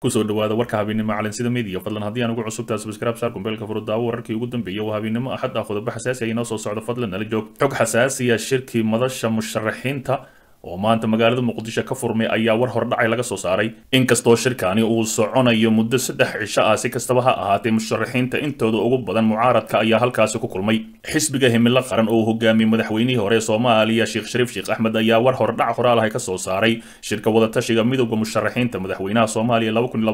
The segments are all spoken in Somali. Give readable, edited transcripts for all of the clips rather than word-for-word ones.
kusoo dhawaada warka habeenimo calansida media fadlan haddii aan ugu cusubtahay subscribe saar kumbeelka furo daawo wararkii ugu dambeeyay waa habeenimo axad ah qodobo xasaasi ah inoo soo socdo fadlan nala joog xog xasaasi ah shirkii madasha musharaxiinta oo maanta magaalada muqdisho ka furmay ayaa war hordhacay laga soo saaray inkastoo shirkani uu soconayo muddo 3 cisho ah si kastaba ha ahaatee musharaxiinta intooda ugu badan mucaaradka ayaa halkaasi ku kulmay xisbiga himilo qaran oo hogaamiyay madaxweynihii hore Soomaaliya Sheekh Shariif Sheekh Axmed ayaa war hordhac qoraal ah ka soo saaray shirka wada tashiga midowga musharaxiinta madaxweynaha Soomaaliya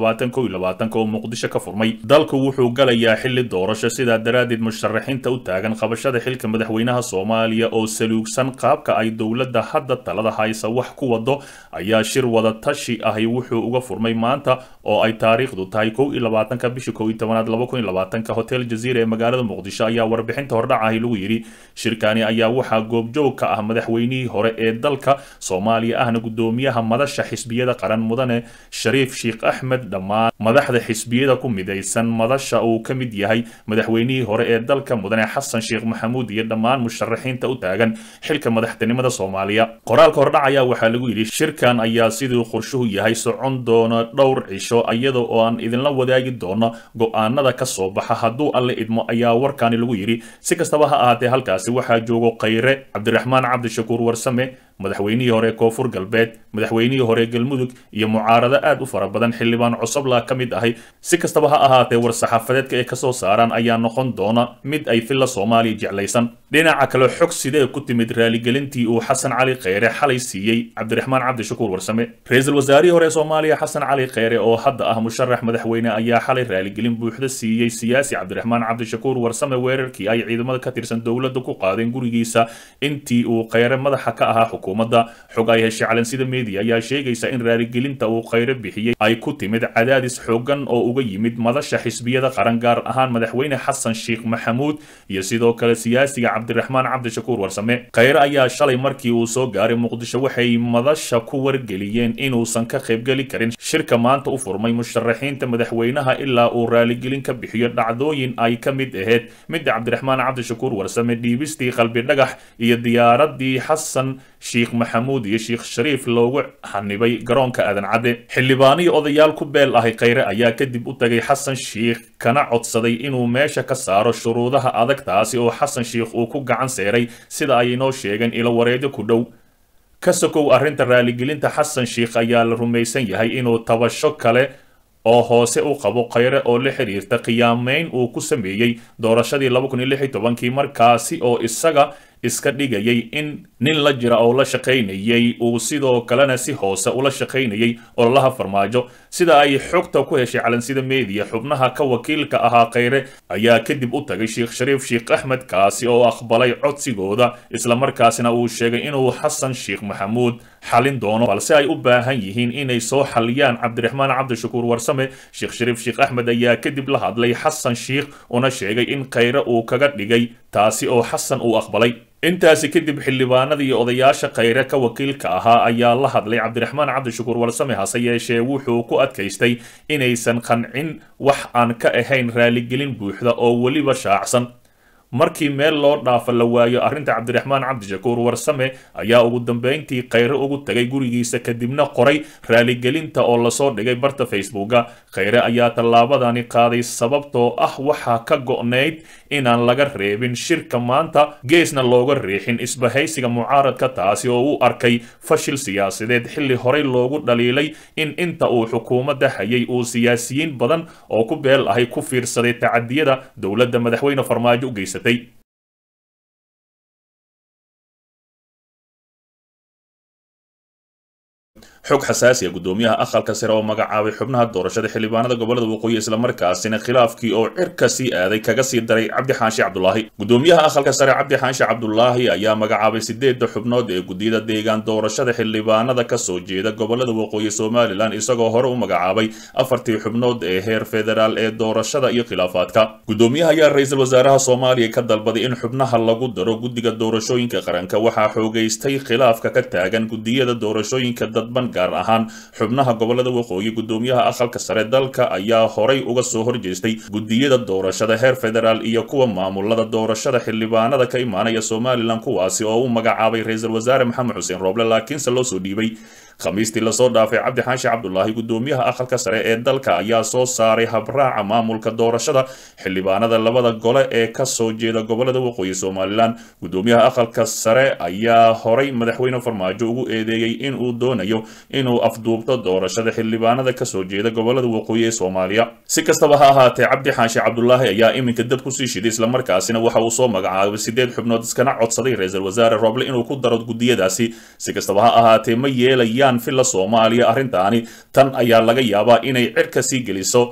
2020 oo muqdisho ka furmay dalku wuxuu galayaa xilli doorasho sida daraadid musharaxiinta u taagan qabashada xilka madaxweynaha Soomaaliya oo saluugsan qaabka ay dawladda hadda talada haysa wax ku wado ayaa shir wada tashi ah wuxuu uga furmay maanta oo ay taariikhdu tahay 21 bishii 11 2020 hotel Jazeera ee magaalada Muqdisho ayaa warbixinta hordhac ah lagu yiri shirkani ayaa waxa goobjoog ka ah madaxweynihii hore ee dalka Soomaaliya ahna gudoomiyaha madasha xisbiyada qaran mudane Shariif Sheekh Axmed dhamaan madaxda xisbiyada ku midaysan madasha uu ka mid yahay madaxweynihii hore ee dalka mudane Xasan Sheekh Maxamuud iyo dhamaan musharaxiinta u taagan xilka madaxtinimada Soomaaliya qoraalka hordhacaya waxaa lagu yiri shirkan ayaa sidoo qorshuhu yahay socon doona dhowr cisho iyadoo oo aan idinla wadaagi doono go'aanada ka soo baxa hadduu alle idmo ayaa warkani lagu yiri si kastaba ha ahaatee halkaasi waxaa joogo Khayre Cabdiraxmaan Cabdishakuur Warsame madaxweynihii hore Koonfur Galbeed madaxweynihii hore Galmudug iyo mucaarado aad u fara badan xildhibaan cusub la ka mid ahay si kastaba ha ahaatee war saxaafadeedka ay ka soo saaraan ayaa noqon doona mid ay filla Soomaaliya jeclaysan dhinaca kale xog sidee ku timid raaligelintii uu Xasan Cali Khayre xalay siiyay Cabdiraxmaan Cabdishakuur Warsame ra'iisul wasaarihii hore Soomaaliya Xasan Cali Khayre oo hadda ah musharax madaxweyne ayaa xalay raaligelin buuxda siiyay siyaasi Cabdiraxmaan Cabdishakuur Warsame weerarkii ay ciidamada ka tirsan dawladda ku qaadeen gurigiisa intii uu Khayre madaxa ka ahaa xukuumadda xog ay heshay calansida media ayaa sheegaysa in raaligelinta uu Khayre bixiyay ay ku timid cadaadis xoogan oo uga yimid madasha xisbiyada qaran gaar ahaan madaxweyne Xasan Sheekh Maxamuud iyo sidoo kale siyaasiga Cabdiraxmaan Cabdishakuur Warsame Khayre ayaa shalay markii uu soo gaaray Muqdisho waxay madasha ku wargeliyeen inuusan ka qayb gali karin shirka maanta u furmay musharaxiinta madaxweynaha ilaa uu raaligelin ka bixiyo dhacdooyin ay ka mid ahayd mid Cabdiraxmaan Cabdishakuur Warsame dhiibistii qalbi dhagax iyo diyaaradii Xasan Sheekh Maxamuud iyo Sheekh Shariif loogu xanibay garoonka aadan cadde xildhibaanihii odayaal ku beel ahay Khayre ayaa kadib u tagay Xasan Sheekh kana codsaday inuu meesha ka saaro shuruudaha adag taasi oo Xasan Sheekh uu ku gacan seeray sida ay inoo sheegeen ilo wareedo ku dhow ka sokow arrinta raaligelinta Xasan Sheekh ayaa la rumaysan yahay inuu tabasho kale oo hoose u qabo Khayre oo la xiriirta qiyaamayn uu ku sameeyay doorashadii 2016 markaasi oo isaga iska dhigayay in nin la jira oo la shaqeynayay uu sidoo kalena si hoose ula shaqeynayay ololaha farmaajo sida ay xogta ku heshay calansida media xubnaha ka wakiilka ahaa Khayre ayaa kadib u tagay Sheekh Shariif Sheekh Axmed kaasi oo aqbalay codsigooda isla markaasina uu sheegay inuu Xasan Sheekh Maxamuud xalin doono balse ay u baahan yihiin inay soo xaliyaan Cabdiraxmaan Cabdishakuur Warsame Sheekh Shariif Sheekh Axmed ayaa kadib la hadlay Xasan Sheekh una sheegay in Khayre uu kaga dhigay taasi oo Xasan uu aqbalay intaasi kadib xildhibaanada iyo odayaasha Khayre ka wakiilka ahaa ayaa la hadlay Cabdiraxmaan Cabdishakuur Warsame hase yeeshee wuxuu ku adkaystay inaysan qancin wax aan ka ahayn raaligelin buuxda oo waliba shaacsan markii meel loo dhaafo la waayo arrinta Cabdiraxmaan Cabdishakuur Warsame ayaa ugu dambeyntii Khayre ugu tagay gurigiisa kadibna qoray raaligelinta oo la soo dhigay barta Facebooka Khayre ayaa tallaabadani qaaday sababtoo ah waxa ka go'neyd inaan laga reebin shirka maanta geesna looga riixin isbahaysiga mucaaradka taasi oo uu arkay fashil siyaasadeed xilli horey loogu dhaliilay in inta uu xukuumadda hayay uu siyaasiyiin badan oo ku beel ahay ku fiirsaday tacadiyada dawladda madaxweyne farmaajo u geysatay xog xasaasi ah gudoomiyaha aqalka sare oo magacaabay xubnaha doorashada xildhibaanada gobolada waqooyi isla markaasina khilaafkii oo cirka sii aaday kaga sii daray Cabdi Xaashi Cabdullaahi gudoomiyaha aqalka sare Cabdi Xaashi Cabdullaahi ayaa magacaabay 8 xubnood ee gudiyada deegaan doorashada xildhibaanada ka soo jeeda gobolada waqooyi Soomaaliland isagoo hore u magacaabay 4 xubnood ee heer federaal ee doorashada iyo khilaafaadka gudoomiyaha ayaa ra'iisul wasaaraha Soomaaliya ka dalbaday in xubnaha lagu daro gudiga doorashooyinka qaranka waxa xoogaystay khilaafka ka taagan gudiyada doorashooyinka dadban gaar ahaan xubnaha gobolada waqooyi gudoomiyaha aqalka sare dalka ayaa horay uga soo horjeestay gudiyada doorashada heer federaal iyo kuwa maamulada doorashada xildhibaanada ka imaanaya Soomaaliland kuwaasi oo u magacaabay ra'iisul wasaare Maxamed Xuseen Rooble laakiin se loo soo dhiibay khamiistii lasoo dhaafay cabdi xaashi cabdulaahi gudoomiyaha aqalka sare ee dalka ayaa soo saaray habraaca maamulka doorashada xildhibaanada labada gole ee kasoo jeeda gobolada waqooyi somalilan gudoomiyaha aqalka sare ayaa horay madaxweyne farmaajo ugu eedeeyey inuu doonayo inuu afduubto doorashada xildhibaanada kasoo jeeda gobolada waqooyi ee soomaaliya si kastaba ha ahaatee cabdi xaashi cabdulaahi ayaa iminka dab kusii shiday islamarkaasina waxa uu soo magacaabay 8 xubnood iskana codsaday ra-iisul wasaare Roble inuu ku daro gudiyadaasi si kastaba ha ahaatee ma yeelayaan filla Soomaaliya arrintaani tan ayaa laga yaabaa inay cirka sii geliso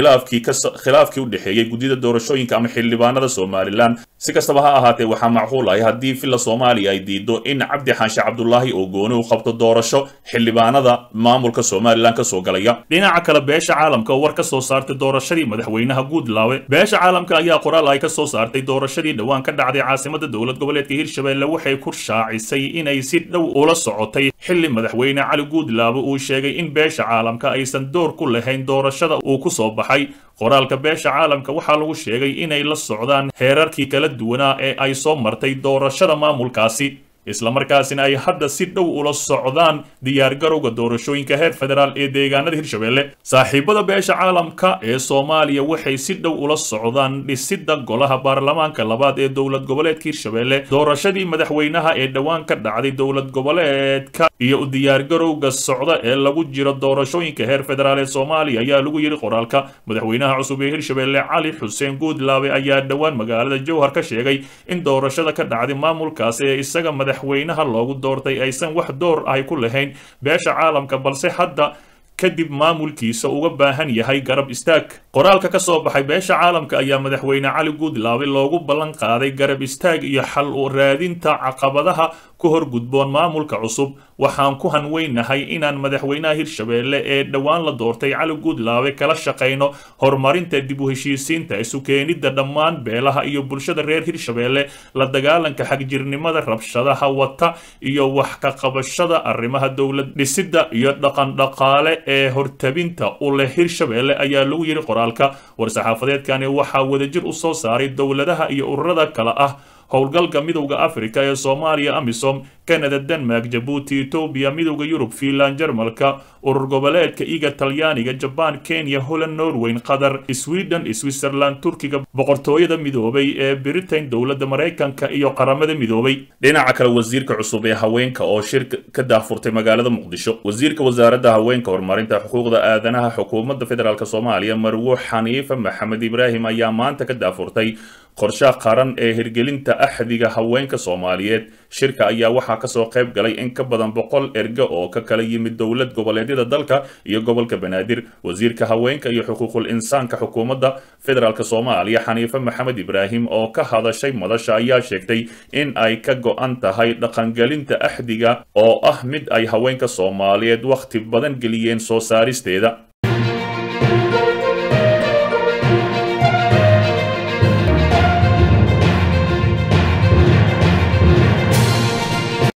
khilaafkii u dhaxeeyay gudida doorashooyinka ama xildhibaanada Soomaaliland si kastaba ha ahaatee waxa macquul ah haddii filla Soomaaliya ay diido in cabdi xaashi cabdulaahi oo gooni u qabto doorasho xildhibaanada maamulka Soomaaliland ka soo galaya dhinaca kale beesha caalamka oo war ka soo saartay doorashadii madaxweynaha Guudlaawe beesha caalamka ayaa qoraal ay ka soo saartay doorashadii dhawaan ka dhacday caasimadda dowlad goboleedka Hirshabelle waxay ku shaacisay inay si dhow ula socotay xilli madaxweyne Cali Guudlaawe uu sheegay in beesha caalamka aysan door ku lahayn doorashada uu ku soo baxay qoraalka beesha caalamka waxaa lagu sheegay inay la socdaan heerarkii kala duwanaa ee ay soo martay doorashada maamulkaasi isla markaasina ay hadda si dhow ula socdaan diyaargarowga doorashooyinka heer federaal ee deegaanada Hirshabelle saaxiibada beesha caalamka ee Soomaaliya waxay si dhow ula socdaan dhisidda golaha baarlamaanka labaad ee dowlad goboleedka Hirshabelle doorashadii madaxweynaha ee dhawaan ka dhacday dowlad goboleedka iyo u diyaargarowga socda ee lagu jiro doorashooyinka heer federaal ee Soomaaliya ayaa lagu yiri qoraalka madaxweynaha cusub ee Hirshabelle Cali Xuseen Guudlaawe ayaa dhawaan magaalada Jowhar ka sheegay in doorashada ka dhacday maamulkaas ee isaga madaxweynaha loogu doortay aysan wax door ay ku lahayn beesha caalamka balse hadda kadib maamulkiisa uga baahan yahay garab istaag qoraalka ka soo baxay beesha caalamka ayaa madaxweyne Cali Guudlaawe loogu ballan qaaday garab istaag iyo xal u raadinta caqabadaha ku hor gudboon maamulka cusub waxaan ku hanweynahay inaan madaxweynaha Hirshabelle ee dhawaan la doortay Cali Guudlaawe kala shaqeyno horumarinta dib u heshiisiinta isu keenida dhammaan beelaha iyo bulshada reer Hirshabelle la dagaalanka xagjirnimada rabshadaha wata iyo wax ka qabashada arrimaha dowlad dhisidda iyo dhaqan dhaqaale ee hortabinta u leh Hirshabelle ayaa lagu yiri qoraalka war-saxaafadeedkani waxaa wadajir u soo saaray dowladaha iyo ururada kala ah howlgalka midowga Afrika ee Soomaaliya AMISOM Canada Denmark Djibouti Ethiopia midowga Yurub Finland Jarmalka urur goboleedka iga Talyaaniga Japan Kenya Holland Norway Qatar Sweden Switzerland Turkiga boqortooyada midoobay ee Britain dowladda Mareykanka iyo qaramada midoobay dhinaca kale wasiirka cusub ee haweenka oo shirka ka daafurtay magaalada Muqdisho wasiirka wasaaradda haweenka horumarinta xuquuqda aadanaha xukuumadda federaalka Soomaaliya Marwo Xaniifa Maxamed Ibraahim ayaa maanta ka daafurtay qorshaha qaran ee hirgelinta axdiga haweenka Soomaaliyeed shirka ayaa waxaa ka soo qayb galay in ka badan 100 erga oo ka kala yimid dowlad goboleedyada dalka iyo gobolka Banaadir wasiirka haweenka iyo xuquuqul insaanka xukuumadda federaalka Soomaaliya Xaniifa Maxamed Ibraahim oo ka hadashay madasha ayaa sheegtay in ay ka go'an tahay dhaqangelinta axdiga oo ah mid ay haweenka Soomaaliyeed waqti badan geliyeen soo saaristeeda